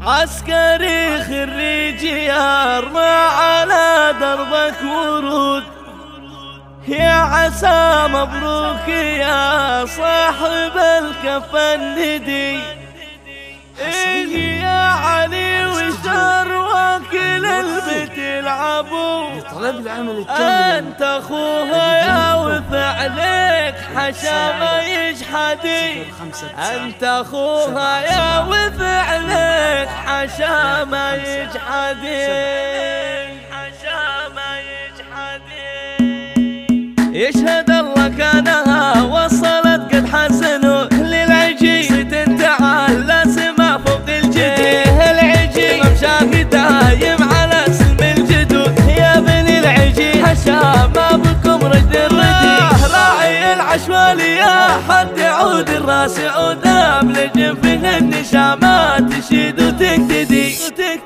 عسكري خريجي يرمى على دربك ورود، يا عسى مبروك يا صاحب الكف الندي. إيه يا علي وش دروك للبيت يلعبوا، أنت أخوها يا وفعلك حشا ما يجحدي، أنت أخوها يا وفعلك حشا ما يجحدي، حشا ما يجحدي. يشهد الله كانها وصلت قد حسنوا للعجي، ستنتعال لا سما فوق الجدي، العجي ممشاك دايم على سلم الجدود، يا بني العجي حشا ما بكم رجل الردي. راعي العشوالي يا حد يعود الراس يعود أبلج فيه النشامات تشيد وتقتدي،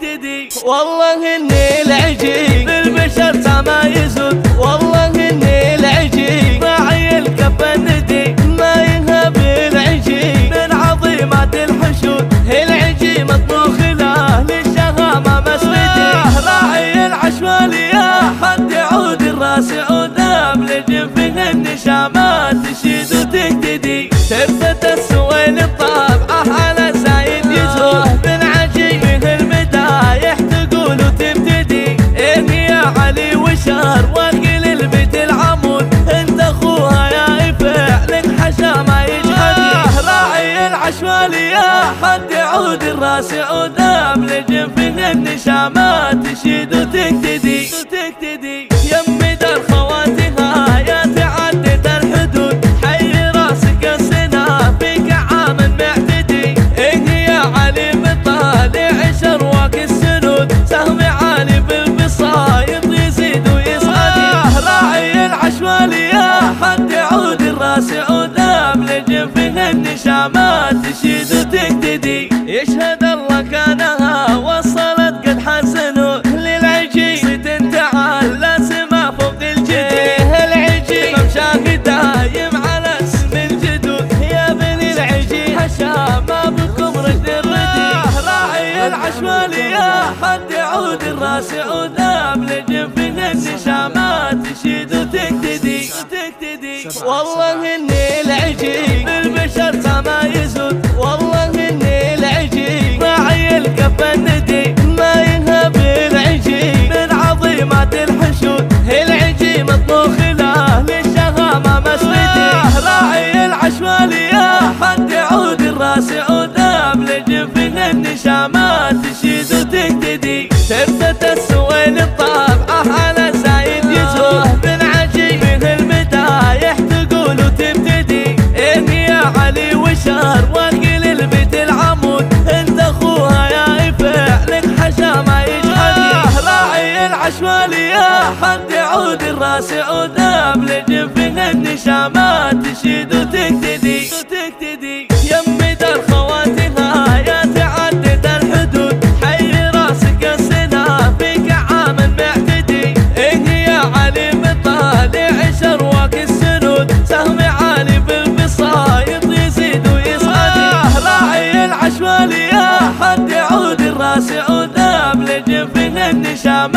والله اني العجي بالبشر سما يزود، والله اني العجي راعي الكف الندي، ما ينهب العجي من عظيمات الحشود، العجي مطبوخ له للشهامة مسردي. راعي العشوالي يا حد يعود الراس يعود أبلج فيه النشامات تشيد وتقتدي، ترفة السويل الطابعة على زايد يزود، بالعجي فيه المدايح تقول وتبتدي. إن يا علي وشار واكل البيت العمود، انت اخوها يا فعلك حشا ما يجحدي. راعي العشوالي يا حد يعود الراس يعود أبلج فيه النشامات تشيد وتقتدي. يمي دار خواتها يا تعدد الحدود، حي راسك السنا فيك عام معتدي. إيه يا علي بطالع شرواك السنود، سهم عالي بالبصايد يزيد ويصعد. راعي العشوالي يا حد يعود الراس يعود أبلج فيه النشامات تشيد وتقتدي. يشهد الله كانها وصلت قد حسنوا للعجي، ستنتعال لا سما فوق الجدي، العجي ممشاك دايم على سم الجدود، يا بني العجي حشا ما بكم رجل الردي. راعي العشوالي يا حد يعود الراس يعود أبلج فيه النشامات تشيد وتقتدي، والله اني العجي بالبشر سما يزود، والله اني العجي راعي الكف الندي، ما ينهب العجي من عظيمات الحشود، العجي مطبوخ له للشهامة مسردي. راعي العشوالي يا حد يعود الراس يعود أبلج فيه النشامات تشيد وتقتدي، ترفة السويل الطابعة على زايد يزود، بالعجي فيه المدايح تقول وتبتدي. إن يا علي وشار واكل البيت العمود، انت اخوها يا فعلك حشا ما يجحدي. راعي العشوالي يا حد يعود الراس يعود أبلج فيه النشامات تشيد وتقتدي. يمي دار خواتها يا تعدد الحدود، حي راسك السنا فيك عام معتدي. إيه يا علي بطالع شرواك السنود، سهم عالي بالبصايد يزيد ويصعد. راعي العشوالي يا حد يعود الراس يعود أبلج فيه النشامات